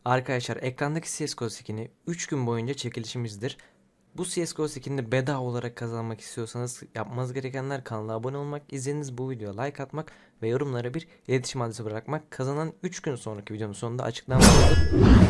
Arkadaşlar ekrandaki CSGO skin'i 3 gün boyunca çekilişimizdir. Bu CSGO skin'ini bedava olarak kazanmak istiyorsanız yapmanız gerekenler kanala abone olmak, izlediğiniz bu videoya like atmak ve yorumlara bir iletişim adresi bırakmak. Kazanan 3 gün sonraki videonun sonunda açıklanmaktadır.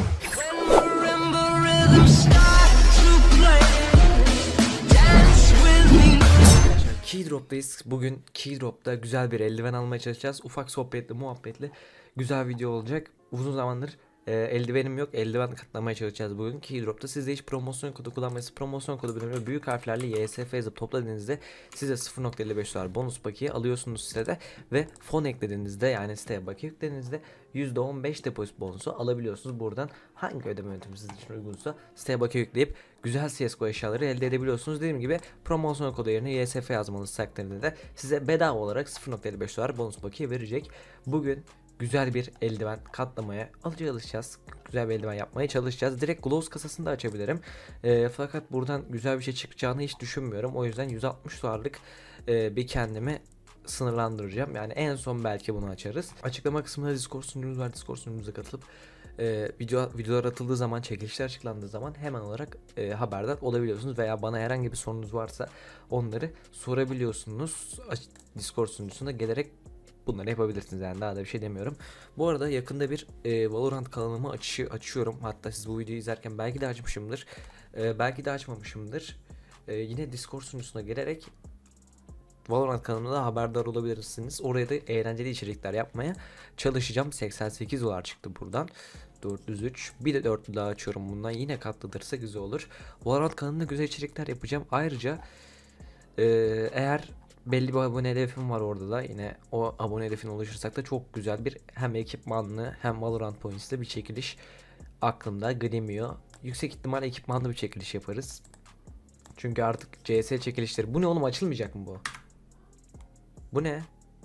Keydrop'tayız. Bugün Keydrop'ta güzel bir eldiven almaya çalışacağız. Ufak sohbetli, muhabbetli, güzel video olacak. Uzun zamandır eldivenim yok. Eldiven katlamaya çalışacağız bugün Keydrop'ta. Siz de hiç promosyon kodu kullanmayız. Promosyon kodu bölümünü büyük harflerle YSF yazıp topladığınızda size 0.55 dolar bonus bakiye alıyorsunuz sitede ve fon eklediğinizde, yani siteye bakiye yüklediğinizde %15 depozit bonusu alabiliyorsunuz. Buradan hangi ödeme yöntemi sizin için uygunsa siteye bakiye yükleyip güzel CSGO eşyaları elde edebiliyorsunuz. Dediğim gibi promosyon kodu yerine YSF yazmanız takdirinde de size bedava olarak 0.55 dolar bonus bakiye verecek. Bugün güzel bir eldiven katlamaya çalışacağız. Güzel bir eldiven yapmaya çalışacağız. Direkt gloves kasasını da açabilirim. Fakat buradan güzel bir şey çıkacağını hiç düşünmüyorum. O yüzden 160 dolarlık bir kendimi sınırlandıracağım. Yani en son belki bunu açarız. Açıklama kısmında Discord sunucumuz var. Discord sunucumuza katılıp videolar atıldığı zaman, çekilişler açıklandığı zaman hemen olarak haberdar olabiliyorsunuz. Veya bana herhangi bir sorunuz varsa onları sorabiliyorsunuz. Discord sunucusuna gelerek bunları yapabilirsiniz, yani daha da bir şey demiyorum. Bu arada yakında bir Valorant kanalımı açıyorum. Hatta siz bu videoyu izlerken belki de açmışımdır. Belki de açmamışımdır. Yine Discord sunucusuna gelerek Valorant kanalımda haberdar olabilirsiniz. Oraya da eğlenceli içerikler yapmaya çalışacağım. 88 dolar çıktı buradan. 403. Bir de 4 daha açıyorum bundan. Yine katlanırsa güzel olur. Valorant kanalında güzel içerikler yapacağım. Ayrıca eğer belli bir abone hedefim var orada da, yine o abone hedefine ulaşırsak da çok güzel bir hem ekipmanlı hem Valorant Points'te bir çekiliş aklımda. Glimio. Yüksek ihtimal ekipmanlı bir çekiliş yaparız. Çünkü artık CS çekilişleri. Bu ne oğlum, açılmayacak mı bu? Bu ne?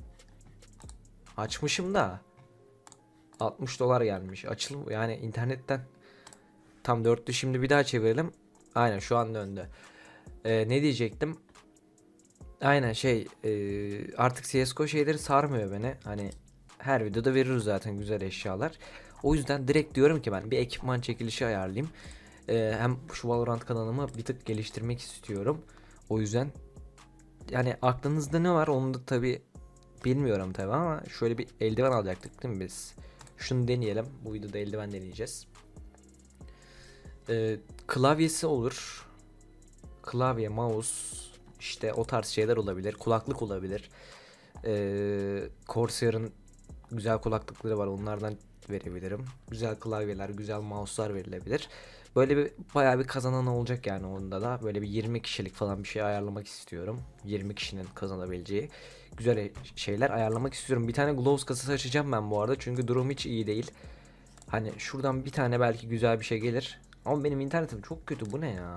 Açmışım da 60 dolar gelmiş. Yani internetten tam 4'tü, şimdi bir daha çevirelim. Aynen şu an döndü. Ne diyecektim? Aynen artık CSGO şeyleri sarmıyor beni. Hani her videoda veririz zaten güzel eşyalar. O yüzden direkt diyorum ki ben bir ekipman çekilişi ayarlayayım. Hem şu Valorant kanalımı bir tık geliştirmek istiyorum. O yüzden yani aklınızda ne var onu da tabi bilmiyorum tabi, ama şöyle bir eldiven alacaktık değil mi biz? Şunu deneyelim. Bu videoda eldiven deneyeceğiz. Klavyesi olur. Klavye, mouse, işte o tarz şeyler olabilir. Kulaklık olabilir. Corsair'ın güzel kulaklıkları var. Onlardan verebilirim. Güzel klavyeler, güzel mouse'lar verilebilir. Böyle bir bayağı bir kazanan olacak yani onda da. Böyle bir 20 kişilik falan bir şey ayarlamak istiyorum. 20 kişinin kazanabileceği güzel şeyler ayarlamak istiyorum. Bir tane gloves kasası açacağım ben bu arada. Çünkü durum hiç iyi değil. Hani şuradan bir tane belki güzel bir şey gelir. Ama benim internetim çok kötü. Bu ne ya?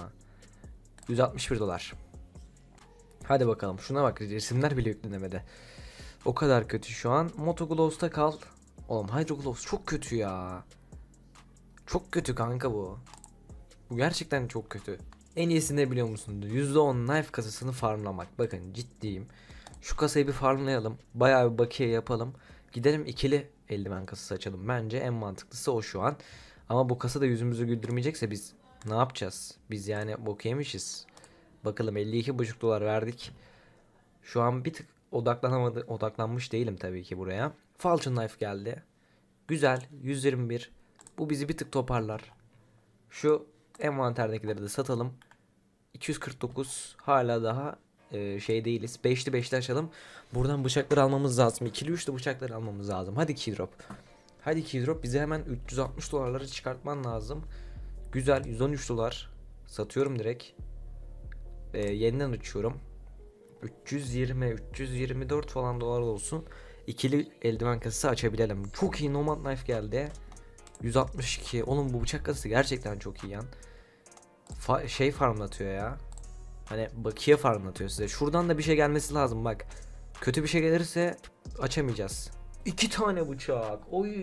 161 dolar. Hadi bakalım, şuna bak, resimler bile yüklenemedi. O kadar kötü şu an. Moto Gloves'ta kal. Oğlum Hydro Gloves çok kötü ya. Çok kötü kanka bu. Bu gerçekten çok kötü. En iyisi ne biliyor musunuz? %10 knife kasasını farmlamak. Bakın ciddiyim. Şu kasayı bir farmlayalım. Bayağı bir bakiye yapalım. Gidelim ikili eldiven kasası açalım. Bence en mantıklısı o şu an. Ama bu kasa da yüzümüzü güldürmeyecekse biz ne yapacağız? Biz yani bok yemişiz. Bakalım, 52,5 dolar verdik. Şu an bir tık odaklanmış değilim tabii ki buraya. Falchion Knife geldi. Güzel, 121. Bu bizi bir tık toparlar. Şu envanterdekileri de satalım. 249, hala daha şey değiliz. 5'li 5'li açalım. Buradan bıçakları almamız lazım. 2'li 3'lü bıçakları almamız lazım. Hadi Keydrop. Hadi Keydrop, bize hemen 360 dolarları çıkartman lazım. Güzel, 113 dolar. Satıyorum direkt. Yeniden uçuyorum. 320, 324 falan dolar olsun. İkili eldiven kasası açabilelim. Çok iyi Nomad Knife geldi. 162. Oğlum bu bıçak kasası gerçekten çok iyi yan. Farmlatıyor ya. Hani bakiye farmlatıyor size. Şuradan da bir şey gelmesi lazım bak. Kötü bir şey gelirse açamayacağız. 2 tane bıçak. Oy.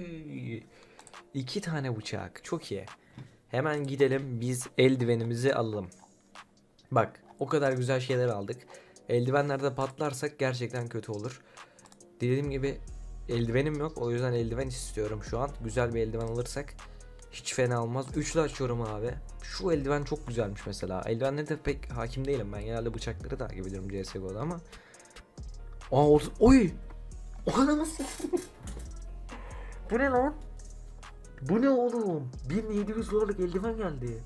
2 tane bıçak. Çok iyi. Hemen gidelim biz eldivenimizi alalım. Bak o kadar güzel şeyler aldık. Eldivenlerde patlarsak gerçekten kötü olur. Dediğim gibi eldivenim yok. O yüzden eldiven istiyorum şu an. Güzel bir eldiven alırsak Hiç fena olmaz. Üçlü açıyorum abi. Şu eldiven çok güzelmiş mesela. Eldivenlere de pek hakim değilim. Ben genelde bıçakları takip ediyorum CSGO'da ama. Aa oy! O kadar nasıl? Bu ne lan? Bu ne oğlum? 1700 dolarlık eldiven geldi.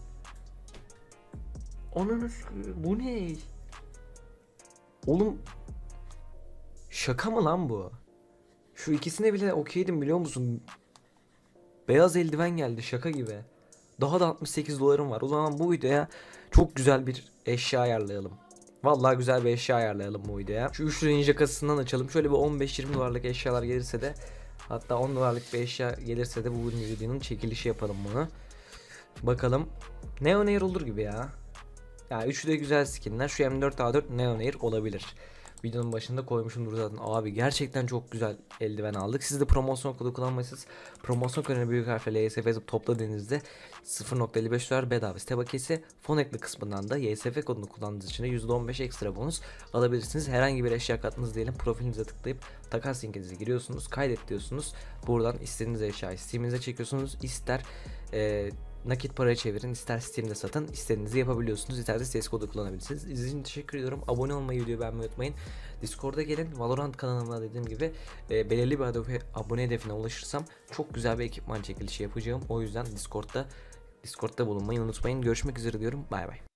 Ananı bu ne? Oğlum şaka mı lan bu? Şu ikisine bile okeydim biliyor musun? Beyaz eldiven geldi şaka gibi. Daha da 68 dolarım var. O zaman bu videoya çok güzel bir eşya ayarlayalım. Vallahi güzel bir eşya ayarlayalım bu videoya. Şu üçlü ninja kasasından açalım. Şöyle bir 15-20 dolarlık eşyalar gelirse de, hatta 10 dolarlık bir eşya gelirse de bu videonun çekilişi yapalım bunu. Bakalım. Neon Air olur gibi ya. Yani üçü de güzel skinler. Şu M4A4 Neon Air olabilir. Videonun başında koymuşumdur zaten. Abi gerçekten çok güzel eldiven aldık. Siz de promosyon kodu kullanmayısınız. Promosyon kodunu büyük harfle YSF yazıp topladığınızda 0.55 dolar bedava site bakiyesi. Fon ekli kısmından da YSF kodunu kullandığınız için de %15 ekstra bonus alabilirsiniz. Herhangi bir eşya kattınız diyelim. Profilinize tıklayıp takas linkinizi giriyorsunuz. Kaydet diyorsunuz. Buradan istediğiniz eşyayı Steam'inize çekiyorsunuz. İster nakit paraya çevirin, ister Steam'de satın, istediğinizi yapabiliyorsunuz. İsterseniz CS kodu kullanabilirsiniz. İzlediğiniz için teşekkür ediyorum. Abone olmayı, videoyu beğenmeyi unutmayın. Discord'a gelin. Valorant kanalımda dediğim gibi belirli bir abone hedefine ulaşırsam çok güzel bir ekipman çekilişi yapacağım. O yüzden Discord'da bulunmayı unutmayın. Görüşmek üzere diyorum. Bay bay.